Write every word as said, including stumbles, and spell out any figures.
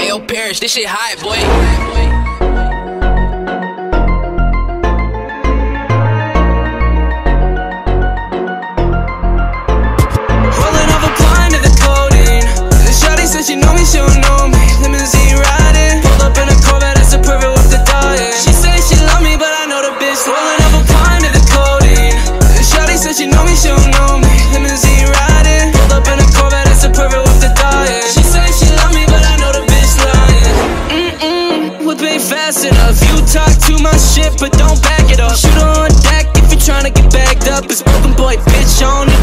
Ayo, Parrish, this shit hot, boy. She know me, she don't know me. Limousine riding, pulled up in a Corvette, that's a perfect with the dying. She say she love me, but I know the bitch rolling up a pint of the codeine. And shawty said she know me, she don't know me. Limousine riding, pulled up in a Corvette, that's a perfect with the dying. She say she love me, but I know the bitch lying. Mm-mm, whip ain't fast enough. You talk too much shit, but don't back it up. Shoot her on deck if you tryna get bagged up. It's broken boy, bitch, on it.